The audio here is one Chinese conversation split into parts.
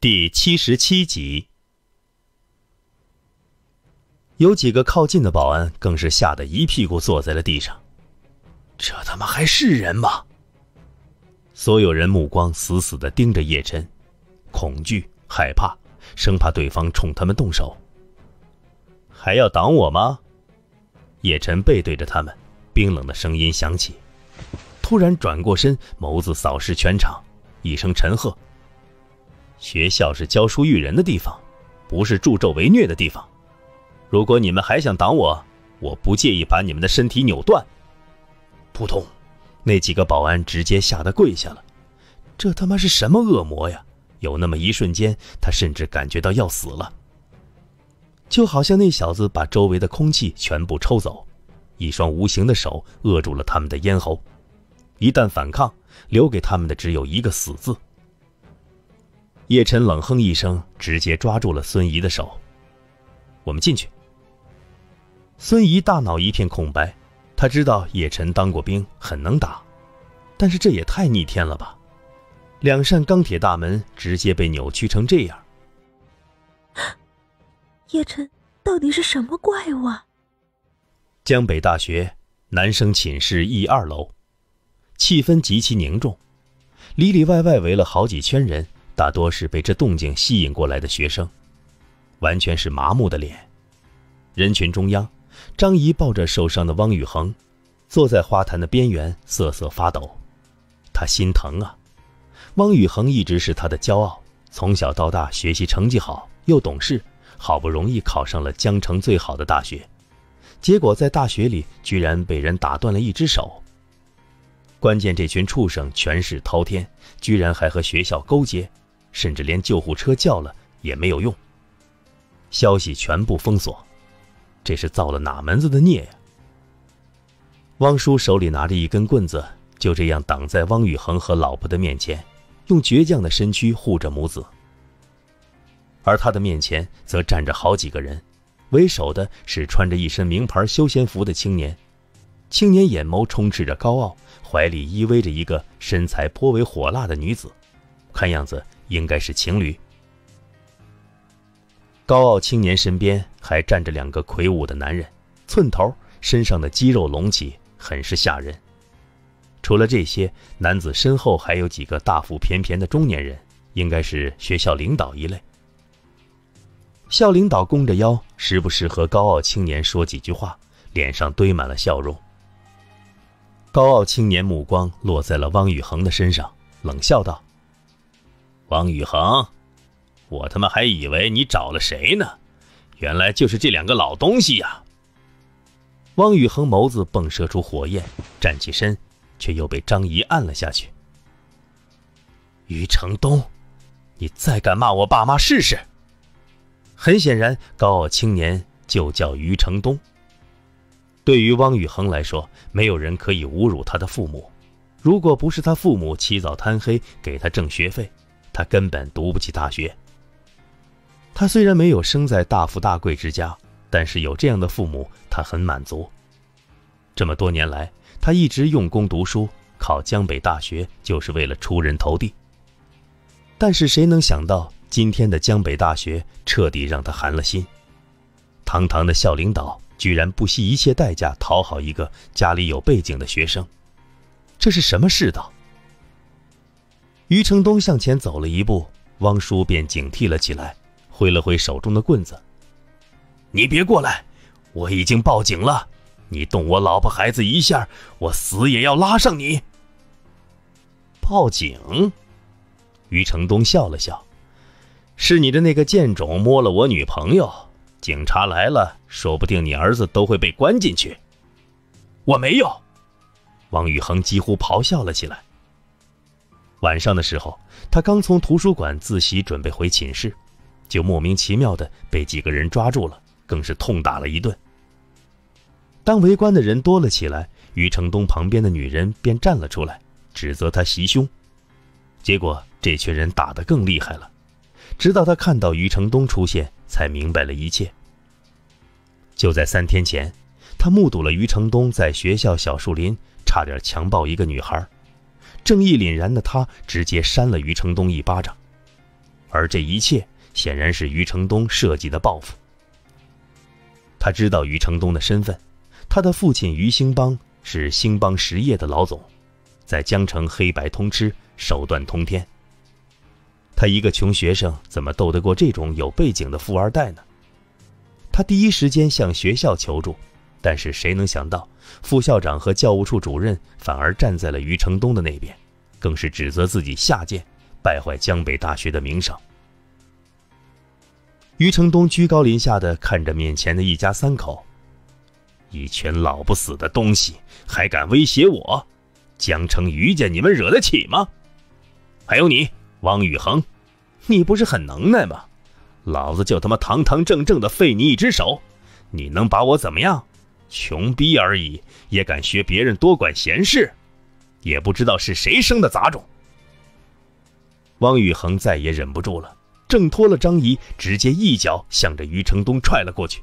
第77集。有几个靠近的保安更是吓得一屁股坐在了地上。这他妈还是人吗？所有人目光死死地盯着叶琛，恐惧、害怕，生怕对方冲他们动手。还要挡我吗？叶琛背对着他们，冰冷的声音响起，突然转过身，眸子扫视全场，一声沉喝：学校是教书育人的地方，不是助纣为虐的地方。如果你们还想挡我，我不介意把你们的身体扭断。扑通，那几个保安直接吓得跪下了。这他妈是什么恶魔呀？有那么一瞬间，他甚至感觉到要死了。就好像那小子把周围的空气全部抽走，一双无形的手扼住了他们的咽喉，一旦反抗，留给他们的只有一个死字。叶琛冷哼一声，直接抓住了孙怡的手。我们进去。孙怡大脑一片空白，他知道叶琛当过兵，很能打，但是这也太逆天了吧！两扇钢铁大门直接被扭曲成这样。 叶琛到底是什么怪物啊？ 江北大学男生寝室 E2 楼，气氛极其凝重，里里外外围了好几圈人，大多是被这动静吸引过来的学生，完全是麻木的脸。人群中央，张仪抱着受伤的汪宇恒，坐在花坛的边缘瑟瑟发抖。他心疼啊，汪宇恒一直是他的骄傲，从小到大学习成绩好又懂事，好不容易考上了江城最好的大学，结果在大学里居然被人打断了一只手。关键这群畜生权势滔天，居然还和学校勾结，甚至连救护车叫了也没有用，消息全部封锁。这是造了哪门子的孽呀？汪叔手里拿着一根棍子，就这样挡在汪宇恒和老婆的面前，用倔强的身躯护着母子。而他的面前则站着好几个人，为首的是穿着一身名牌休闲服的青年，青年眼眸充斥着高傲，怀里依偎着一个身材颇为火辣的女子，看样子应该是情侣。高傲青年身边还站着两个魁梧的男人，寸头，身上的肌肉隆起，很是吓人。除了这些，男子身后还有几个大腹便便的中年人，应该是学校领导一类。校领导弓着腰，时不时和高傲青年说几句话，脸上堆满了笑容。高傲青年目光落在了汪宇恒的身上，冷笑道：汪宇恒，我他妈还以为你找了谁呢，原来就是这两个老东西呀！汪宇恒眸子迸射出火焰，站起身，却又被张仪按了下去。于承东，你再敢骂我爸妈试试！很显然，高傲青年就叫于承东。对于汪宇恒来说，没有人可以侮辱他的父母，如果不是他父母起早贪黑给他挣学费，他根本读不起大学。他虽然没有生在大富大贵之家，但是有这样的父母，他很满足。这么多年来，他一直用功读书，考江北大学就是为了出人头地。但是谁能想到，今天的江北大学彻底让他寒了心。堂堂的校领导居然不惜一切代价讨好一个家里有背景的学生，这是什么世道？于承东向前走了一步，汪叔便警惕了起来，挥了挥手中的棍子：你别过来，我已经报警了，你动我老婆孩子一下，我死也要拉上你。报警？于承东笑了笑：是你的那个贱种摸了我女朋友，警察来了，说不定你儿子都会被关进去。我没有！汪宇恒几乎咆哮了起来。晚上的时候，他刚从图书馆自习准备回寝室，就莫名其妙的被几个人抓住了，更是痛打了一顿。当围观的人多了起来，于承东旁边的女人便站了出来，指责他袭胸。结果这群人打得更厉害了，直到他看到于承东出现，才明白了一切。就在3天前，他目睹了于承东在学校小树林差点强暴一个女孩，正义凛然的他直接扇了于承东一巴掌。 而这一切显然是余承东设计的报复。他知道余承东的身份，他的父亲余兴邦是兴邦实业的老总，在江城黑白通吃，手段通天。他一个穷学生怎么斗得过这种有背景的富二代呢？他第一时间向学校求助，但是谁能想到副校长和教务处主任反而站在了余承东的那边，更是指责自己下贱，败坏江北大学的名声。余承东居高临下地看着面前的一家三口，一群老不死的东西，还敢威胁我？江城余家你们惹得起吗？还有你汪宇恒，你不是很能耐吗？老子就他妈堂堂正正的废你一只手，你能把我怎么样？穷逼而已，也敢学别人多管闲事，也不知道是谁生的杂种。汪宇恒再也忍不住了，挣脱了张仪，直接一脚向着余承东踹了过去。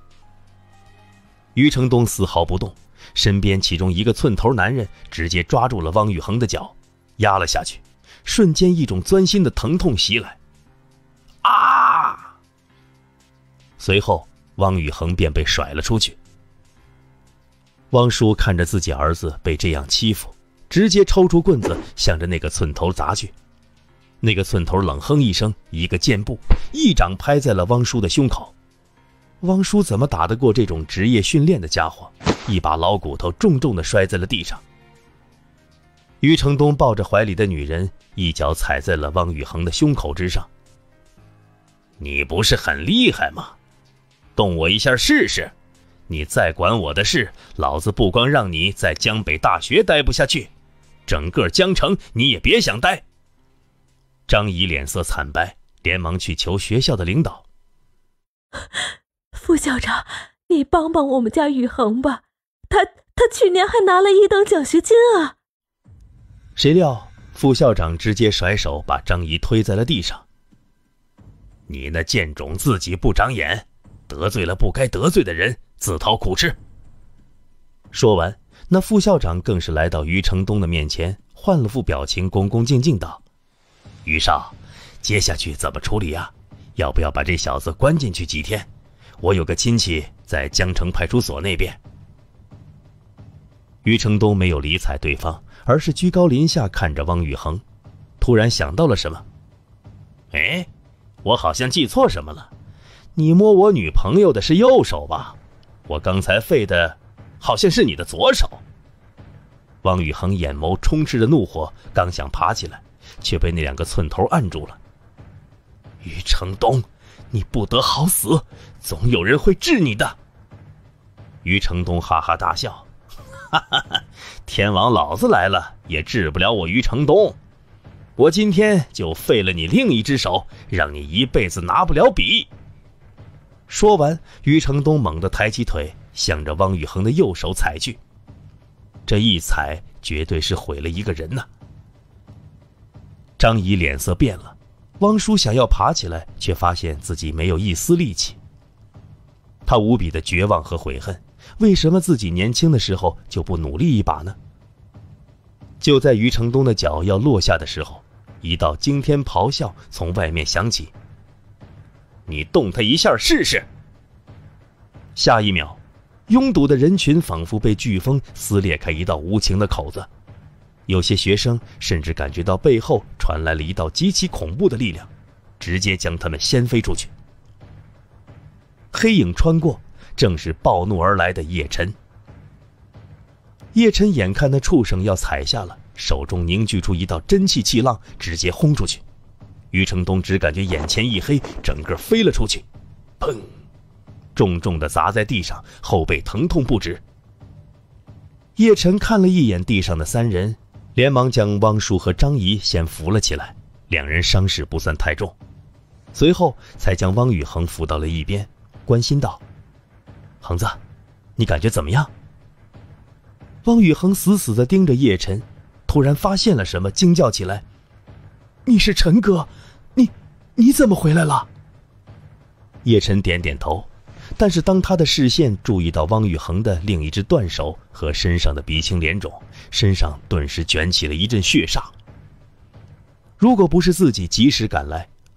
余承东丝毫不动，身边其中一个寸头男人直接抓住了汪宇恒的脚，压了下去。瞬间一种钻心的疼痛袭来，啊！随后汪宇恒便被甩了出去。汪叔看着自己儿子被这样欺负，直接抽出棍子向着那个寸头砸去。那个寸头冷哼一声，一个箭步，一掌拍在了汪叔的胸口。汪叔怎么打得过这种职业训练的家伙？一把老骨头重重地摔在了地上。余承东抱着怀里的女人，一脚踩在了汪宇恒的胸口之上。你不是很厉害吗？动我一下试试，你再管我的事，老子不光让你在江北大学待不下去，整个江城你也别想待。张仪脸色惨白，连忙去求学校的领导。 副校长，你帮帮我们家宇恒吧，他去年还拿了1等奖学金啊。 谁料副校长直接甩手把张仪推在了地上。你那贱种自己不长眼，得罪了不该得罪的人，自讨苦吃。说完，那副校长更是来到余承东的面前，换了副表情，恭恭敬敬道：余少，接下去怎么处理啊？要不要把这小子关进去几天？我有个亲戚在江城派出所那边。余承东没有理睬对方，而是居高临下看着汪宇恒，突然想到了什么。哎，我好像记错什么了，你摸我女朋友的是右手吧？我刚才废的好像是你的左手。汪宇恒眼眸充斥着怒火，刚想爬起来，却被那2个寸头按住了。余承东，你不得好死，总有人会治你的。余承东哈哈大笑，哈哈哈，天王老子来了也治不了我余承东，我今天就废了你另一只手，让你一辈子拿不了笔。说完，余承东猛地抬起腿，向着汪宇恒的右手踩去。这一踩绝对是毁了一个人呐。张仪脸色变了，汪叔想要爬起来，却发现自己没有一丝力气。他无比的绝望和悔恨，为什么自己年轻的时候就不努力一把呢？就在余承东的脚要落下的时候，一道惊天咆哮从外面响起：你动他一下试试！下一秒，拥堵的人群仿佛被飓风撕裂开一道无情的口子，有些学生甚至感觉到背后传来了一道极其恐怖的力量，直接将他们掀飞出去。黑影穿过，正是暴怒而来的叶晨。叶晨眼看那畜生要踩下了，手中凝聚出一道真气气浪，直接轰出去。余承东只感觉眼前一黑，整个飞了出去，砰！重重地砸在地上，后背疼痛不止。叶晨看了一眼地上的3人，连忙将汪叔和张仪先扶了起来，2人伤势不算太重，随后才将汪宇恒扶到了一边，关心道：恒子，你感觉怎么样？汪宇恒死死地盯着叶晨，突然发现了什么，惊叫起来：你是陈哥，你怎么回来了？叶晨点点头，但是当他的视线注意到汪宇恒的另一只断手和身上的鼻青脸肿，身上顿时卷起了一阵血煞。如果不是自己及时赶来，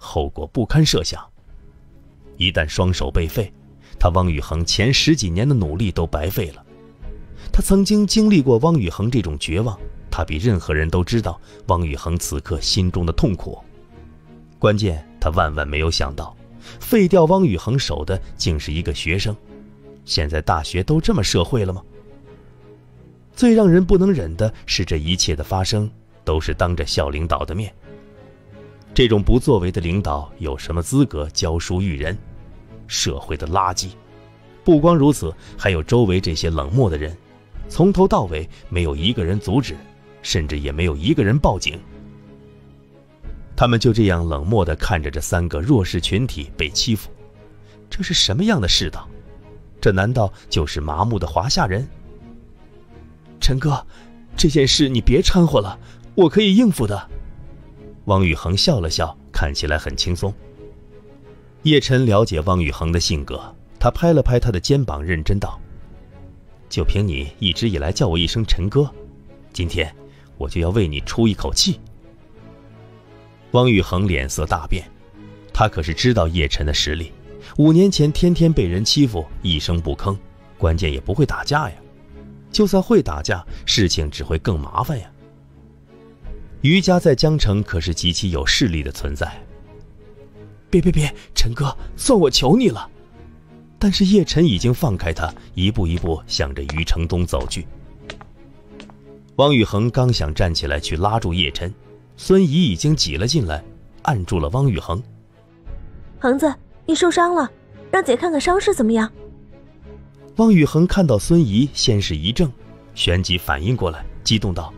后果不堪设想。一旦双手被废，他汪宇恒前10几年的努力都白费了。他曾经经历过汪宇恒这种绝望，他比任何人都知道汪宇恒此刻心中的痛苦。关键他万万没有想到，废掉汪宇恒手的竟是一个学生。现在大学都这么社会了吗？最让人不能忍的是，这一切的发生都是当着校领导的面。这种不作为的领导有什么资格教书育人？社会的垃圾。不光如此，还有周围这些冷漠的人，从头到尾没有一个人阻止，甚至也没有一个人报警。他们就这样冷漠地看着这3个弱势群体被欺负，这是什么样的世道？这难道就是麻木的华夏人？陈哥，这件事你别掺和了，我可以应付的。汪宇恒笑了笑，看起来很轻松。叶晨了解汪宇恒的性格，他拍了拍他的肩膀，认真道：就凭你一直以来叫我一声陈哥，今天我就要为你出一口气。汪宇恒脸色大变，他可是知道叶晨的实力，5年前天天被人欺负，一声不吭，关键也不会打架呀。就算会打架，事情只会更麻烦呀。于家在江城可是极其有势力的存在。别，陈哥，算我求你了。但是叶晨已经放开他，一步一步向着于承东走去。汪宇恒刚想站起来去拉住叶晨，孙怡已经挤了进来，按住了汪宇恒。 恒子，你受伤了，让姐看看伤势怎么样？ 汪宇恒看到孙怡，先是一怔，旋即反应过来，激动道：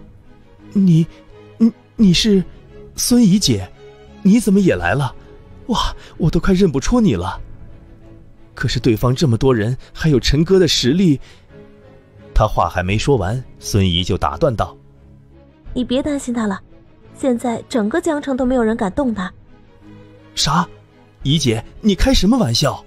你是孙怡姐，你怎么也来了？哇，我都快认不出你了。可是对方这么多人，还有陈哥的实力。他话还没说完，孙怡就打断道： 你别担心他了，现在整个江城都没有人敢动他。 啥？怡姐，你开什么玩笑？